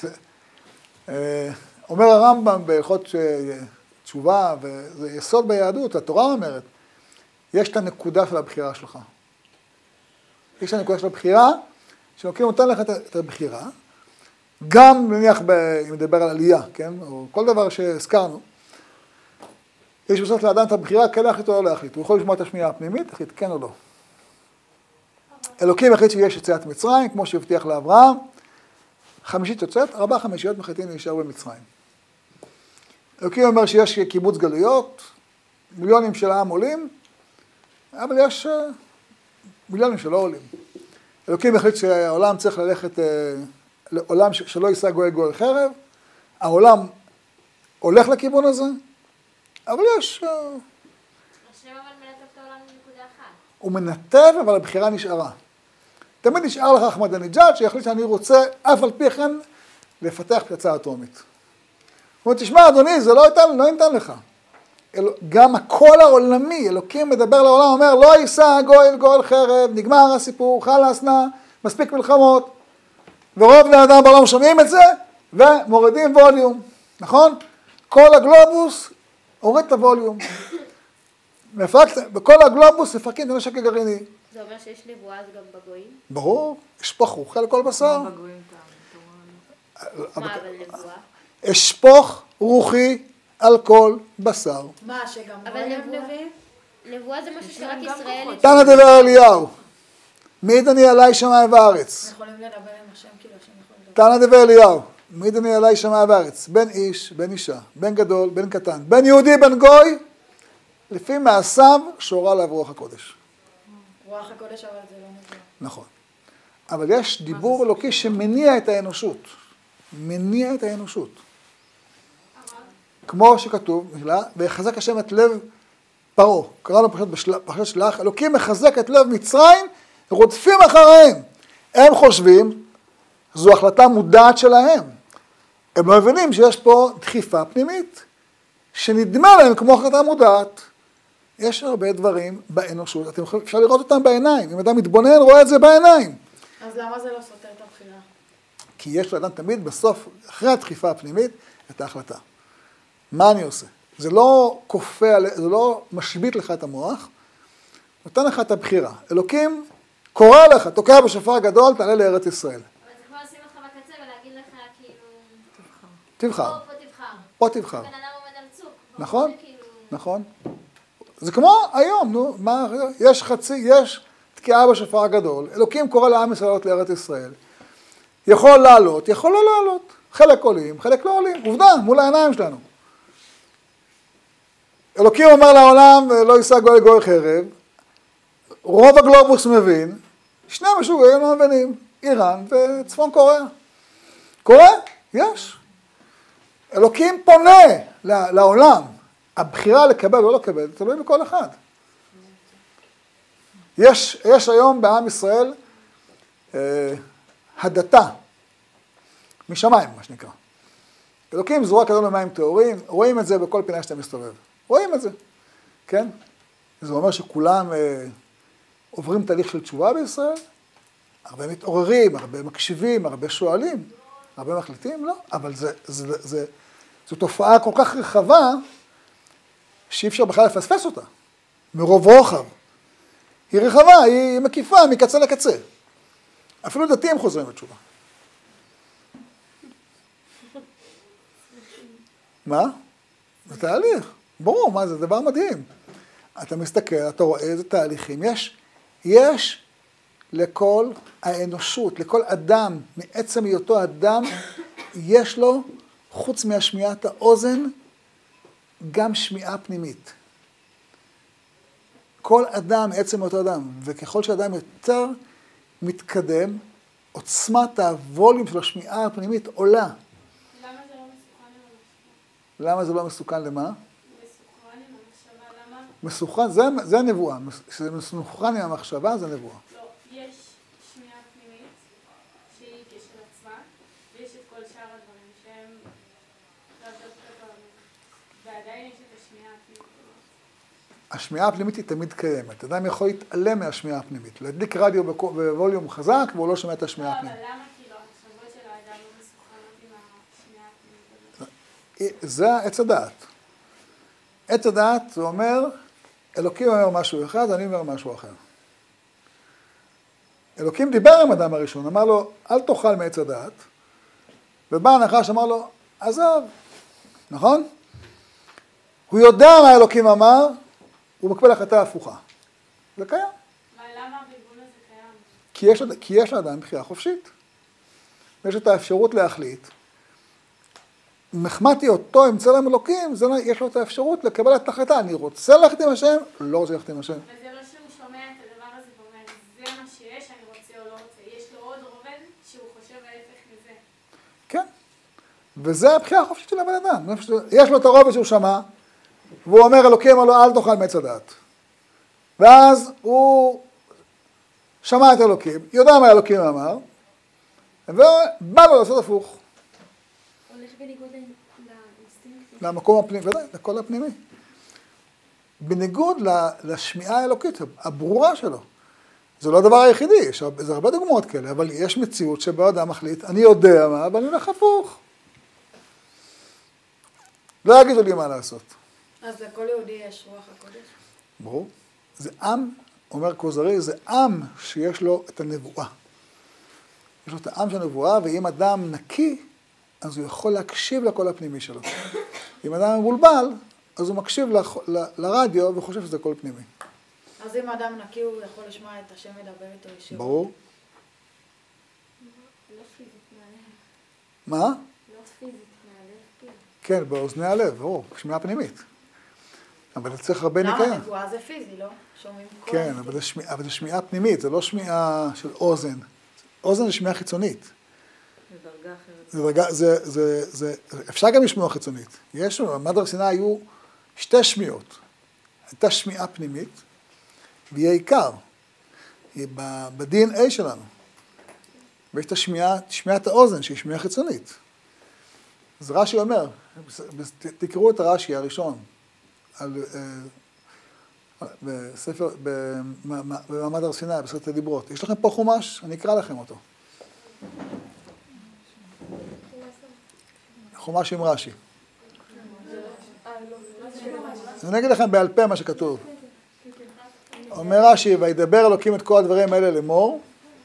אומר הרמב"ם בהלכות תשובה, וזה יסוד ביהדות, התורה אומרת, יש את הנקודה של הבחירה שלך. יש את הנקודה של הבחירה, שנוקעים נותן לך את הבחירה, גם נניח, אם נדבר על עלייה, כן? או כל דבר שהזכרנו, יש בסוף לאדם את הבחירה, כן להחליט או לא להחליט. הוא יכול לשמוע את השמיעה הפנימית, להחליט כן או לא. אלוקים החליט שיש יציאת מצרים, כמו שהבטיח לאברהם, חמישית יוצאת, ארבע חמישיות מחליטים להישאר במצרים. אלוקים אומר שיש קיבוץ גלויות, מיליונים של העם עולים, אבל יש מיליונים שלא עולים. אלוקים החליט שהעולם צריך ללכת לעולם שלא יישא גואל גואל חרב, העולם הולך לכיוון הזה, אבל יש... השם אבל מנתב את העולם לנקודה אחת. הוא מנתב, אבל הבחירה נשארה. תמיד נשאר לך אחמדינג'אד שיחליט שאני רוצה, אף על פי כן, לפתח פצצה אטומית. הוא אומר, תשמע, אדוני, זה לא ניתן, לא ניתן לך. אל, גם הקול העולמי, אלוקים מדבר לעולם, אומר, לא יישא גואל גואל חרב, נגמר הסיפור, חלאס נא, מספיק מלחמות. ורוב בני אדם בעולם שומעים את זה, ומורידים ווליום, נכון? כל הגלובוס הוריד את הווליום. בכל הגלובוס מפרקים את הנשק הגרעיני. זה אומר שיש נבואה אז גם בגויים? ברור, אשפוך רוחי על כל בשר. מה בגויים טעם? מה אבל נבואה? אשפוך רוחי על כל בשר. מה, שגם אבל גויים נבואה- נביאים? נבואה זה משהו שרק גם ישראל... כוחות. תנא דבר אליהו, מעיד אני עלי שמיים וארץ. יכולים לדבר עם השם כאילו השם יכול לדבר. תנא דבר אליהו, מעיד אני עלי שמיים וארץ. בין איש, בין אישה, בין גדול, בין קטן, בין יהודי, בין גוי, לפי מעשיו שורה עליו רוח הקודש. רוח הקודש אבל זה לא נבואה. נכון. אבל יש דיבור אלוקי שמניע את האנושות. מניע את האנושות. כמו שכתוב, מילה, ויחזק השם את לב פרעה. קראנו פשוט בפרשת שלח, אלוקים מחזק את לב מצרים, רודפים אחריהם. הם חושבים, זו החלטה מודעת שלהם. הם לא מבינים שיש פה דחיפה פנימית, שנדמה להם כמו החלטה מודעת. יש הרבה דברים באנושות, אתם יכולים, אפשר לראות אותם בעיניים. אם אדם מתבונן, רואה את זה בעיניים. אז למה זה לא סותר את הבחירה? כי יש לאדם תמיד בסוף, אחרי הדחיפה הפנימית, את ההחלטה. מה אני עושה? זה לא כופה, זה לא משבית לך את המוח, נותן לך את הבחירה. אלוקים קורא לך, תוקע בשופר גדול, תעלה לארץ ישראל. אבל זה כמו לשים אותך בקצה ולהגיד לך כאילו... תבחר. פה, פה תבחר. פה תבחר. בן אדם עומד על צוק. נכון? כאילו... נכון. זה כמו היום, נו, מה, יש חצי, יש תקיעה בשופר הגדול, אלוקים קורא לעם ישראל לעלות לארץ ישראל. יכול לעלות, יכול לא לעלות. חלק עולים, חלק לא עולים. עובדה, מול העיניים שלנו. אלוקים אומר לעולם, לא יישא גואל גואל חרב, רוב הגלובוס מבין, שני משוגעים לא מבינים, איראן וצפון קוריאה. קורה? יש. אלוקים פונה לעולם. הבחירה לקבל או לא לקבל, זה תלוי בכל אחד. יש, יש היום בעם ישראל, אה, הדתה, משמיים, מה שנקרא. אלוקים זרוע כזו למים טהורים, רואים את זה בכל פינה שאתה מסתובב. רואים את זה, כן? זה אומר שכולם אה, עוברים תהליך של תשובה בישראל, הרבה מתעוררים, הרבה מקשיבים, הרבה שואלים, הרבה מחליטים, לא, אבל זה, זה, זה, זה, זו תופעה כל כך רחבה, שאי אפשר בכלל לפספס אותה, מרוב רוחב. היא רחבה, היא מקיפה מקצה לקצה. אפילו דתיים חוזרים בתשובה. מה? זה תהליך. ברור, מה זה דבר מדהים. אתה מסתכל, אתה רואה איזה תהליכים. יש, יש לכל האנושות, לכל אדם, מעצם היותו אדם, יש לו, חוץ מהשמיעת האוזן, גם שמיעה פנימית. כל אדם, מעצם אותו אדם, וככל שאדם יותר מתקדם, עוצמת הווליום של השמיעה הפנימית עולה. למה זה לא מסוכן עם המחשבה? למה זה לא מסוכן למה? מסוכן עם המחשבה, למה? מסוכן, זה, זה הנבואה. כשזה מסוכן עם המחשבה, זה נבואה. לא, יש שמיעה פנימית שהיא כשל עצמה, ויש את כל שאר הדברים שהם לאו דווקא פעמים. ועדיין יש את השמיעה הפנימית. השמיעה הפנימית היא תמיד קיימת. אדם יכול להתעלם מהשמיעה הפנימית. להדליק רדיו בווליום חזק, והוא לא שומע את השמיעה לא, הפנימית. אבל למה כאילו המחשבות של האדם לא מסוכנות עם השמיעה הפנימית הזאת? זה עץ הדעת. עץ הדעת זה אומר, אלוקים אומר משהו אחד, אני אומר משהו אחר. אלוקים דיבר עם אדם הראשון, אמר לו, אל תאכל מעץ הדעת, ובא הנחש אמר לו, עזוב, נכון? הוא יודע מה אלוקים אמר, הוא מקבל החלטה הפוכה. זה קיים. אבל למה הבלבול הזה קיים? כי יש, כי יש לאדם בחירה חופשית. יש את האפשרות להחליט. מחמתי אותו עם צלם אלוקים, זה, יש לו את האפשרות לקבל את ההחלטה. אני רוצה ללכת עם השם, לא רוצה ללכת עם השם. וזה לא שהוא שומע את הדבר הזה ואומר, זה מה שיש, אני רוצה או לא רוצה. יש לו עוד רובד שהוא חושב ההפך מזה. כן. וזה הבחירה החופשית של הבן אדם. יש לו את הרובד שהוא שמע, והוא אומר, אלוקים אמר לו, אל תאכל מעץ הדעת. ואז הוא שמע את אלוקים, יודע מה אלוקים אמר, ובא לו לעשות הפוך. הולך בניגוד לאינסטינקט. למקום הפנימי, ודאי, לכל הפנימי. בניגוד לשמיעה האלוקית, הברורה שלו. זה לא הדבר היחידי, יש הרבה, זה הרבה דוגמאות כאלה, אבל יש מציאות שבה אדם מחליט, אני יודע מה, אבל אני הולך הפוך. לא יגידו לי מה לעשות. אז לכל יהודי יש רוח הקודש? ברור. זה עם, אומר כוזרי, זה עם שיש לו את הנבואה. יש לו את העם של הנבואה, ואם אדם נקי, אז הוא יכול להקשיב לקול הפנימי שלו. אם אדם מבולבל, אז הוא מקשיב ל, ל, לרדיו וחושב שזה קול פנימי. אז אם אדם נקי הוא יכול לשמוע את השם מדבר איתו ישירות? ברור. לא פיזית מהלב. מה? לא פיזית מהלב, כאילו. כן, באוזני הלב, ברור, שמיעה פנימית. אבל זה צריך הרבה ניקיון. למה? נבואה זה פיזי, לא? שומעים קול. כן, אבל זה, שמיע, אבל זה שמיעה פנימית, זה לא שמיעה של אוזן. אוזן זה שמיעה חיצונית. זה דרגה אחרת. זה דרגה, זה, זה, זה, אפשר גם לשמוע חיצונית. יש, במעמד הר סיני היו שתי שמיעות. הייתה שמיעה פנימית, והיא העיקר. היא ב-די אן איי שלנו. ויש את השמיעה, שמיעת האוזן, שהיא שמיעה חיצונית. אז רש"י אומר, תקראו את הרש"י הראשון, על, בספר, במעמד הר סיני, בסרט הדיברות. יש לכם פה חומש? אני אקרא לכם אותו. חומש עם רש"י. אני אגיד לכם בעל פה מה שכתוב. אומר רש"י, וידבר אלוקים את כל הדברים האלה לאמור.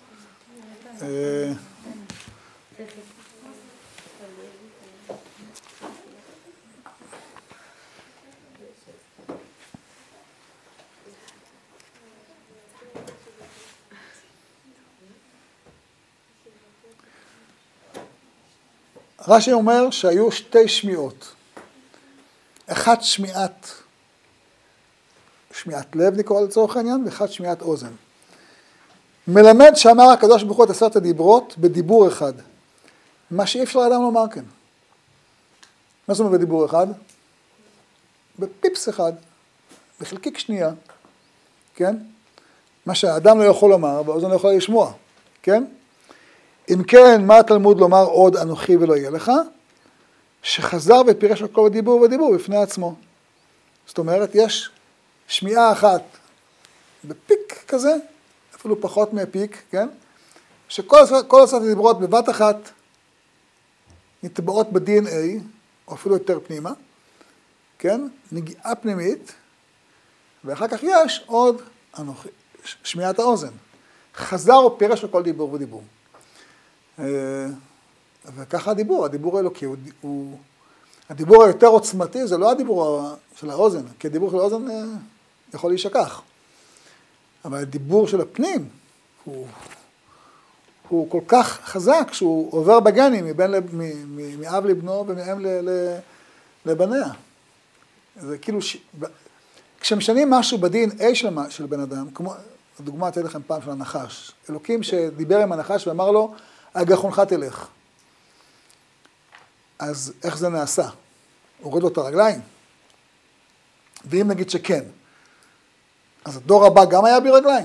רש"י אומר שהיו שתי שמיעות. אחת שמיעת, שמיעת לב נקרא לצורך העניין, ואחת שמיעת אוזן. מלמד שאמר הקדוש ברוך הוא את עשרת הדיברות בדיבור אחד. מה שאי אפשר לאדם לומר כן. מה זאת אומרת בדיבור אחד? בפיפס אחד, בחלקיק שנייה, כן? מה שהאדם לא יכול לומר, והאוזן לא יכולה לשמוע, כן? אם כן, מה התלמוד לומר עוד אנוכי ולא יהיה לך? שחזר ופירש הכל בדיבור ודיבור בפני עצמו. זאת אומרת, יש שמיעה אחת בפיק כזה, אפילו פחות מפיק, כן? שכל עשרת הדיברות בבת אחת נטבעות ב-די אן איי, או אפילו יותר פנימה, כן? נגיעה פנימית, ואחר כך יש עוד אנוכי, שמיעת האוזן. חזר ופירש הכל דיבור ודיבור. וככה הדיבור, הדיבור האלוקי, הוא, הוא, הדיבור היותר עוצמתי זה לא הדיבור של האוזן, כי הדיבור של האוזן יכול להישכח. אבל הדיבור של הפנים הוא, הוא כל כך חזק שהוא עובר בגנים מבין, מאב לבנו ומאם לבניה. זה כאילו, ש... כשמשנים משהו ב-די אן איי של, של בן אדם, כמו, הדוגמה אתן לכם פעם של הנחש, אלוקים שדיבר עם הנחש ואמר לו, הגחונך תלך. אז איך זה נעשה? הוריד לו את הרגליים? ואם נגיד שכן, אז הדור הבא גם היה בלי רגליים.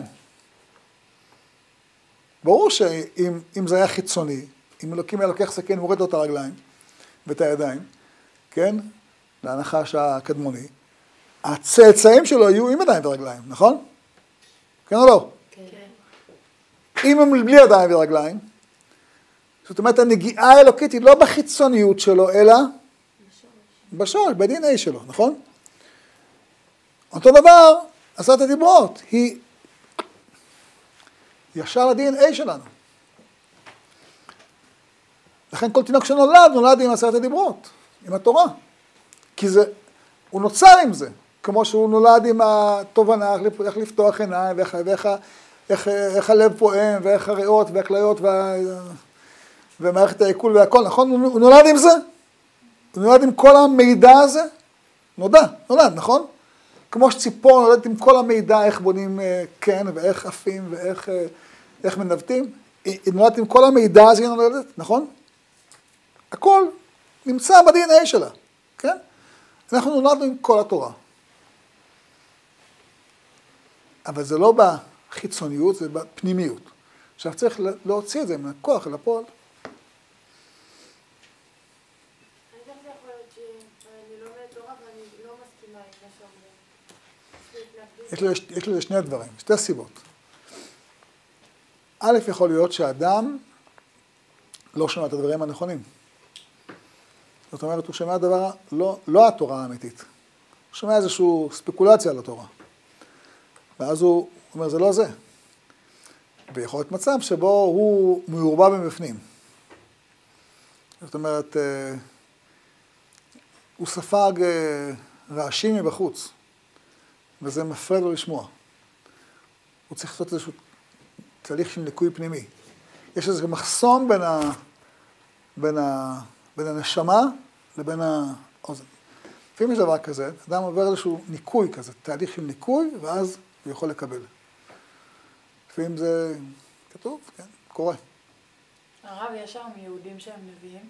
ברור שאם אם זה היה חיצוני, אם אלוקים היה לוקח סכין והוריד לו את הרגליים ואת הידיים, כן? להנחש הקדמוני, הצאצאים שלו יהיו עם ידיים ורגליים, נכון? כן או לא? כן. אם הם בלי ידיים ורגליים, זאת אומרת, הנגיעה האלוקית היא לא בחיצוניות שלו, אלא בשורש, ב-די אן איי שלו, נכון? אותו דבר, עשרת הדיברות, היא ישר ל-די אן איי שלנו. לכן כל תינוק שנולד, נולד עם עשרת הדיברות, עם התורה. כי זה, הוא נוצר עם זה, כמו שהוא נולד עם התובנה, איך לפתוח עיניים, ואיך, ואיך, איך, איך הלב פועם, ואיך הריאות והכליות וה... ומערכת העיכול והכל, נכון? הוא נולד עם זה? הוא נולד עם כל המידע הזה? נודע, נולד, נכון? כמו שציפור נולדת עם כל המידע, איך בונים קן, ואיך עפים, ואיך איך מנווטים. היא נולדת עם כל המידע הזה, היא נולדת, נכון? הכל נמצא ב-די אן איי שלה, כן? אנחנו נולדנו עם כל התורה. אבל זה לא בחיצוניות, זה בפנימיות. עכשיו צריך להוציא את זה מהכוח אל הפועל. יש לזה שני דברים, שתי סיבות. א', יכול להיות שהאדם לא שומע את הדברים הנכונים. זאת אומרת, הוא שומע דבר, לא, לא התורה האמיתית. הוא שומע איזושהי ספקולציה על התורה. ואז הוא אומר, זה לא זה. ויכול להיות מצב שבו הוא מעורבב מבפנים. זאת אומרת, הוא ספג רעשים מבחוץ. וזה מפריע לו לשמוע. הוא צריך לעשות איזשהו תהליך של ניקוי פנימי. יש איזה מחסום בין, ה... בין, ה... בין הנשמה לבין האוזן. לפעמים יש דבר כזה, אדם עובר איזשהו ניקוי כזה, תהליך של ניקוי, ואז הוא יכול לקבל. לפעמים זה כתוב, כן, קורה. הרב, יש שם יהודים שהם נביאים?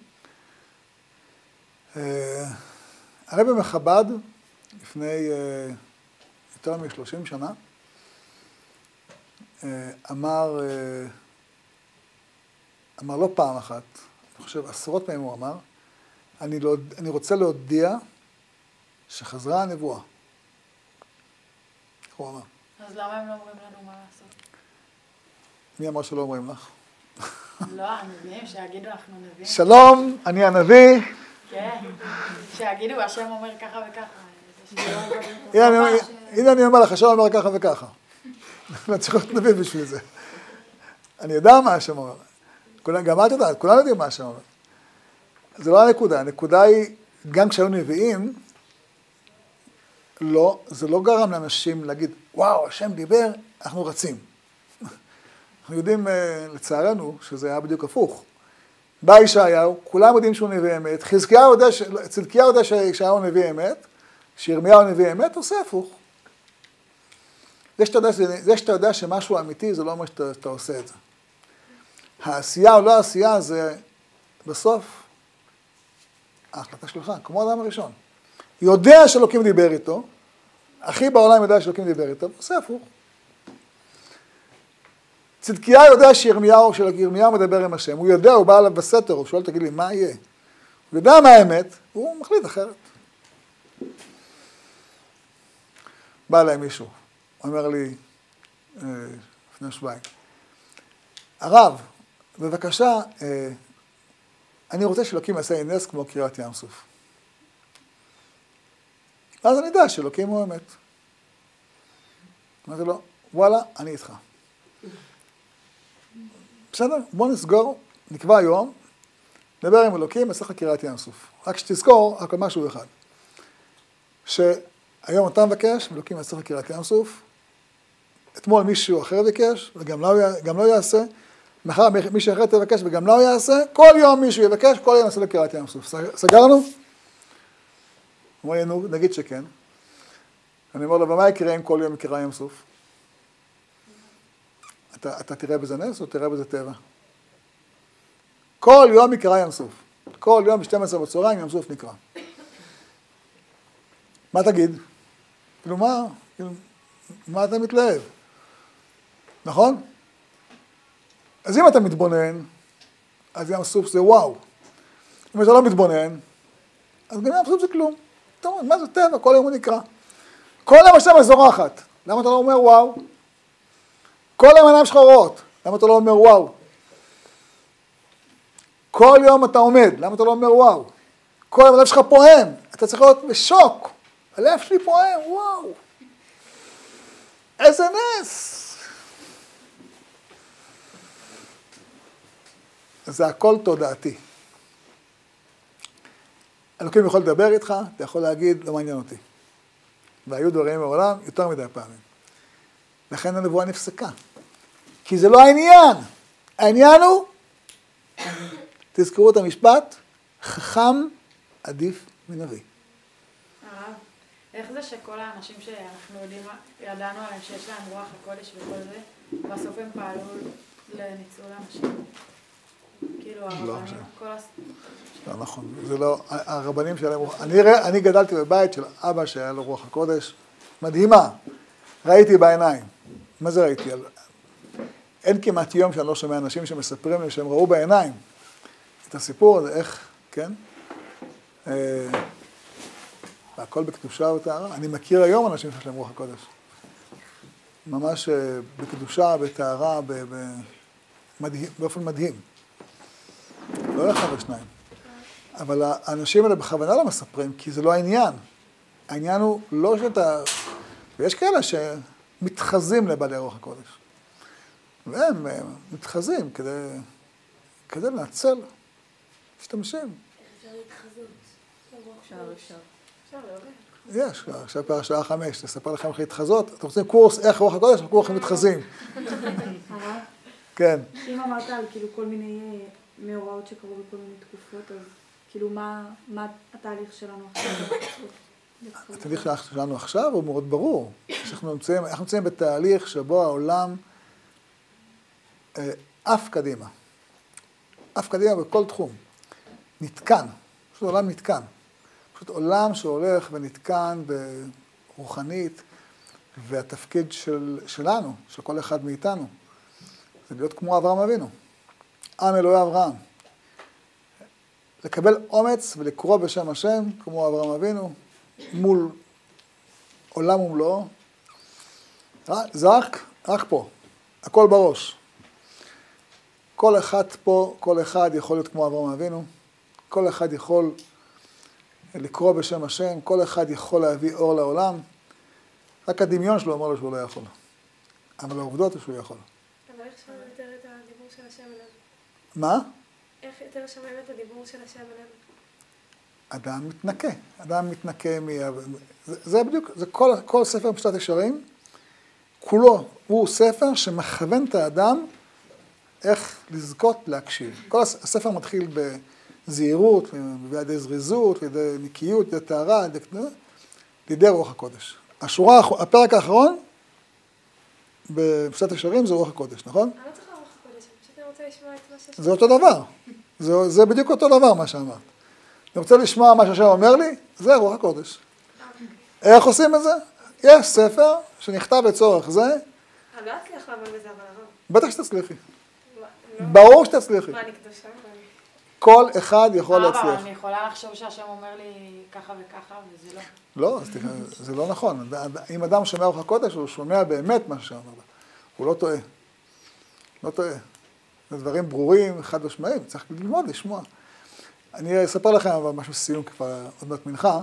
הרב מחב"ד, לפני יותר מ-שלושים שנה, אמר, אמר לא פעם אחת, אני חושב עשרות פעמים הוא אמר, אני, לא, אני רוצה להודיע שחזרה הנבואה. הוא אמר. אז למה הם לא אומרים לנו מה לעשות? מי אמר שלא אומרים לך? לא, הנביאים, שיגידו אנחנו נביאים. שלום, אני הנביא. כן, שיגידו, השם אומר ככה וככה. הנה אני אומר לך, השם אומר ככה וככה. אני צריך להיות נביא בשביל זה. אני יודע מה השם אומר. גם את יודעת, כולנו יודעים מה השם אומר. זה לא הנקודה, הנקודה היא, גם כשהיו נביאים, לא, זה לא גרם לאנשים להגיד, וואו, השם דיבר, אנחנו רצים. אנחנו יודעים, לצערנו, שזה היה בדיוק הפוך. בא ישעיהו, כולם יודעים שהוא נביא אמת, חזקיהו יודע, צדקיהו יודע שישעיהו נביא אמת, שירמיהו נביא אמת, עושה הפוך. זה שאתה יודע, זה שאתה יודע שמשהו אמיתי, זה לא אומר שאתה, שאתה עושה את זה. העשייה או לא העשייה, זה בסוף ההחלטה שלך, כמו האדם הראשון. יודע שאלוקים דיבר איתו, הכי בעולם יודע שאלוקים דיבר איתו, עושה הפוך. צדקיה יודע שירמיהו, שירמיהו מדבר עם השם, הוא יודע, הוא בא אליו בסתר, הוא שואל, תגיד לי, מה יהיה? הוא יודע מה האמת, הוא מחליט אחרת. בא אליי מישהו, אומר לי, לפני שבועיים, הרב, בבקשה, אני רוצה שאלוקים יעשה לי נס כמו קריעת ים סוף. אז אני יודע שאלוקים הוא אמת. אמרתי לו, וואלה, אני איתך. בסדר, בוא נסגור, נקבע היום, נדבר עם אלוקים, יעשה לך קריעת ים סוף. רק שתזכור, רק משהו אחד. שהיום אתה מבקש, אלוקים יעשה לך קריעת ים סוף, אתמול מישהו אחר ביקש, וגם לא, גם לא יעשה, מחר מישהו אחר תבקש וגם לא יעשה, כל יום מישהו יבקש, כל יום יעשה לו קריעת ים סוף. סגרנו? אומר לי, נו, נגיד שכן. אני אומר לו, ומה יקרה אם כל יום יקרה ים סוף? אתה, אתה תראה בזה נס או תראה בזה טבע? כל יום יקרה ים סוף. כל יום ב-שתים עשרה בצהריים ים סוף נקרא. מה תגיד? כאילו מה? כאילו, מה אתה מתלהב? נכון? אז אם אתה מתבונן, אז ים סוף זה וואו. אם אתה לא מתבונן, אז גם ים סוף זה כלום. אתה אומר, מה זה טבע? כל יום הוא נקרא. כל יום השמש זורחת. למה אתה לא אומר וואו? כל יום עיניים שחורות. למה אתה לא אומר וואו? כל יום אתה עומד. למה אתה לא אומר וואו? כל יום הלב שלך פועם. אתה צריך להיות בשוק. הלב שלי פועם, וואו. איזה נס. זה הכל תודעתי. אלוקים יכול לדבר איתך, אתה יכול להגיד, לא מעניין אותי. והיו דברים מעולם יותר מדי פעמים. לכן הנבואה נפסקה. כי זה לא העניין. העניין הוא, תזכרו את המשפט, חכם עדיף מנביא. הרב, איך זה שכל האנשים שאנחנו יודעים, ידענו עליהם שיש להם רוח הקודש וכל זה, בסוף הם פעלו לניצול אנשים? כאילו הרבנים, כל הס... לא, נכון. זה לא, הרבנים שלהם, אני, אני גדלתי בבית של אבא שהיה לו רוח הקודש, מדהימה. ראיתי בעיניים. מה זה ראיתי? אין כמעט יום שאני לא שומע אנשים שמספרים לי שהם ראו בעיניים את הסיפור הזה, איך, כן? והכל בקדושה וטהרה. אני מכיר היום אנשים שיש להם רוח הקודש. ממש בקדושה, בטהרה, באופן מדהים. לא אחד או שניים. אבל האנשים האלה בכוונה לא מספרים, כי זה לא העניין. העניין הוא לא שאתה... ויש כאלה שמתחזים לבעלי רוח הקודש. והם מתחזים כדי, כדי לנצל. משתמשים. אפשר להתחזות. אפשר, אפשר. אפשר להוריד. יש, עכשיו כבר שעה חמש, תספר לכם איך להתחזות. אתם רוצים קורס איך רוח הקודש, או קורס איך מתחזים. הרב? כן. אם אמרת על כאילו כל מיני מאורעות שקרו בכל מיני תקופות, אז כאילו מה, מה התהליך שלנו עכשיו? התהליך שלנו עכשיו הוא מאוד ברור. אנחנו נמצאים, אנחנו נמצאים בתהליך שבו העולם אף קדימה. אף קדימה בכל תחום. נתקן. פשוט עולם נתקן. פשוט עולם שהולך ונתקן ברוחנית, והתפקיד של, שלנו, של כל אחד מאיתנו, זה להיות כמו אברהם אבינו. עם אלוהי אברהם. לקבל אומץ ולקרוא בשם השם, כמו אברהם אבינו, מול עולם ומלואו. זה רק, רק פה. הכל בראש. כל אחד פה, כל אחד יכול להיות כמו אברהם אבינו. כל אחד יכול לקרוא בשם השם. כל אחד יכול להביא אור לעולם. רק הדמיון שלו אומר לו שהוא לא יכול. אבל העובדות הוא שהוא יכול. אבל איך שומעים יותר את הדיבור של השם אלינו? מה? איך יותר שומעים את הדיבור של השם אלינו? אדם מתנקה. אדם מתנקה מ... זה, זה בדיוק, זה כל, כל ספר פשטת ישרים, כולו הוא ספר שמכוון את האדם איך לזכות להקשיב. כל הספר מתחיל בזהירות, בידי זריזות, בידי נקיות, בידי טהרה, לידי רוח הקודש. השורה, הפרק האחרון בפשטת ישרים זה רוח הקודש, נכון? אני לא צריכה רוח הקודש, אני פשוט רוצה לשמוע את מה שהשם... זה אותו דבר. זה, זה בדיוק אותו דבר מה שאמרת. אני רוצה לשמוע מה שהשם אומר לי, זה רוח הקודש. איך עושים את זה? יש ספר שנכתב לצורך זה. אני לא אצליח לעבור בזה, אבל הרב. בטח שתצליחי. מה, לא? ברור שתצליחי. מה, אני קדושה? כל אחד יכול אה, אבל להצליח. אני יכולה לחשוב שהשם אומר לי ככה וככה, וזה לא. לא, אז תראה, זה לא נכון. אם אדם שומע רוח הקודש, הוא שומע באמת מה שאומר לו. הוא לא טועה. לא טועה. זה דברים ברורים, חד משמעיים, צריך ללמוד, לשמוע. אני אספר לכם אבל משהו סיום כבר עוד מעט מנחה.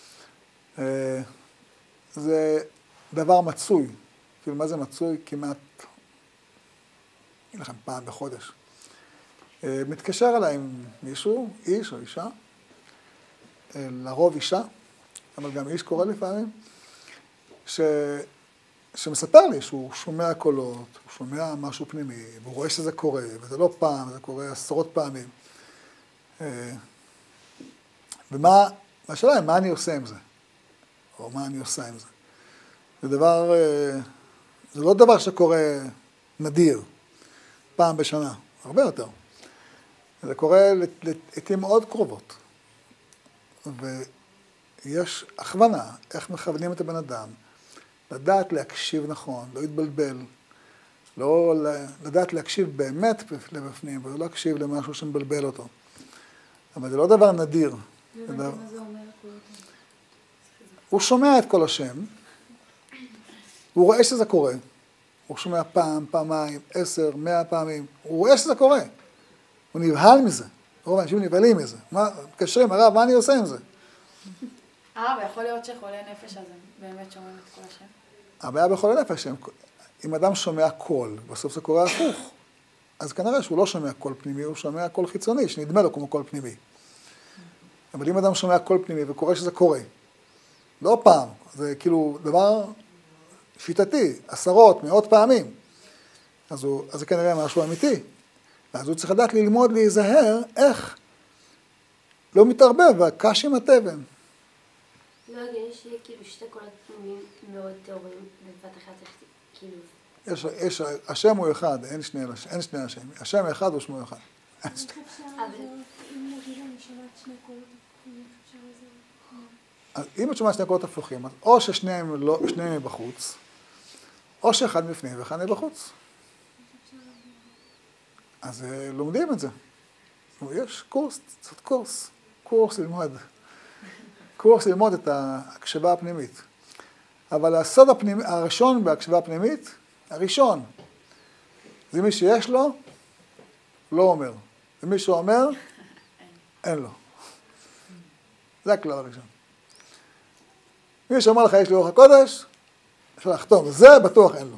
זה דבר מצוי. כאילו, מה זה מצוי? כמעט, אין לכם פעם בחודש. מתקשר אליי עם מישהו, איש או אישה, לרוב אישה, אבל גם איש קורא לפעמים, ש... שמספר לי שהוא שומע קולות, הוא שומע משהו פנימי, והוא רואה שזה קורה, וזה לא פעם, זה קורה עשרות פעמים. ומה, השאלה היא, מה אני עושה עם זה? או מה אני עושה עם זה? זה דבר, זה לא דבר שקורה נדיר, פעם בשנה, הרבה יותר. זה קורה לעתים מאוד קרובות. ויש הכוונה, איך מכוונים את הבן אדם, לדעת להקשיב נכון, לא להתבלבל, לא לדעת להקשיב באמת לבפנים, ולא להקשיב למשהו שמבלבל אותו. אבל זה לא דבר נדיר. מה זה אומר? הוא שומע את כל השם, הוא רואה שזה קורה. הוא שומע פעם, פעמיים, עשר, מאה פעמים, הוא רואה שזה קורה. הוא נבהל מזה. רוב האנשים נבהלים מזה. מה, מתקשרים, הרב, מה אני עושה עם זה? אה, ויכול להיות שחולי נפש הזה באמת שומעים את כל השם. הבעיה בחולי נפש, אם אדם שומע קול, בסוף זה קורה הפוך, אז כנראה שהוא לא שומע קול פנימי, הוא שומע קול חיצוני, שנדמה לו כמו קול פנימי. אבל אם אדם שומע קול פנימי וקורא שזה קורה, לא פעם, זה כאילו דבר שיטתי, עשרות, מאות פעמים, אז, הוא, אז זה כנראה משהו אמיתי. ואז הוא צריך לדעת ללמוד, להיזהר, איך לא מתערבב, והקש עם התבן. לא הגיוני שיהיה כאילו שתי קולות פנימיים מאוד טהורים, בבת אחת כאילו... יש, יש, השם הוא אחד, אין שני, אין שני השם. השם אחד הוא שמו אחד. איך אפשר לזהות, אם נגיד אני שומעת שני קולות הפוכים, איך אפשר לזהות? אז אם את שומעת שני קולות הפוכים, אז או ששניהם לא, שניהם מבחוץ, או שאחד בפנים ואחד מבחוץ. אז לומדים את זה. יש קורס, צריך קורס, קורס ללמוד. קורס ללמוד את ההקשבה הפנימית. אבל הסוד הפנימי, הראשון בהקשבה הפנימית, הראשון, זה מי שיש לו, לא אומר. ומי שאומר, אין לו. זה הכלל הראשון. מי שאומר לך, יש לי רוח הקודש, אפשר לחתום, זה בטוח אין לו.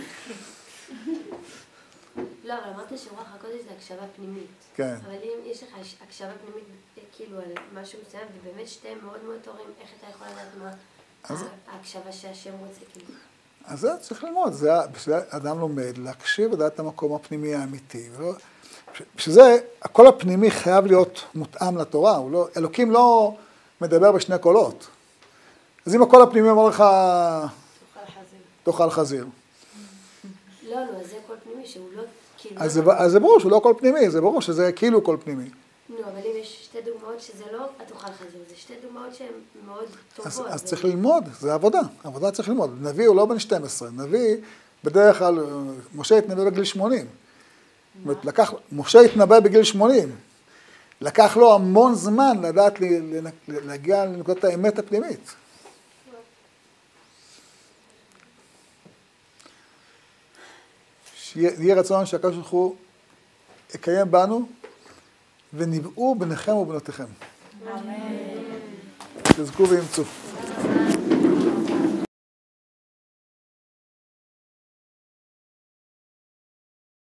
לא, אבל אמרת שרוח הקודש זה הקשבה פנימית. כן. אבל אם יש לך הקשבה פנימית כאילו על משהו מסוים, ובאמת שתיהם מאוד מאוד טובים, איך אתה יכול לדעת מה ההקשבה שהשם רוצה כאילו? אז זה צריך ללמוד, זה בשביל אדם לומד, להקשיב לדעת את המקום הפנימי האמיתי. בשביל זה, הקול הפנימי חייב להיות מותאם לתורה, לא, אלוקים לא מדבר בשני קולות. אז אם הקול הפנימי אומר לך, תאכל חזיר. תאכל חזיר. לא, לא, זה קול פנימי שהוא לא כאילו... אז זה ברור שהוא לא קול פנימי, זה ברור שזה כאילו קול פנימי. נו, אבל אם יש שתי דוגמאות שזה לא התאכל חזיר, זה שתי דוגמאות שהן מאוד טובות. אז צריך ללמוד, זה עבודה, עבודה צריך ללמוד. נביא הוא לא בן שתים עשרה, נביא בדרך כלל, משה התנבא בגיל שמונים. לקח, משה התנבא בגיל שמונים. לקח לו המון זמן לדעת להגיע לנקודת האמת הפנימית. שיהיה רצון שהקדוש ברוך הוא יקיים בנו, ונבעו בניכם ובנותיכם. אמן. תזכו וימצאו.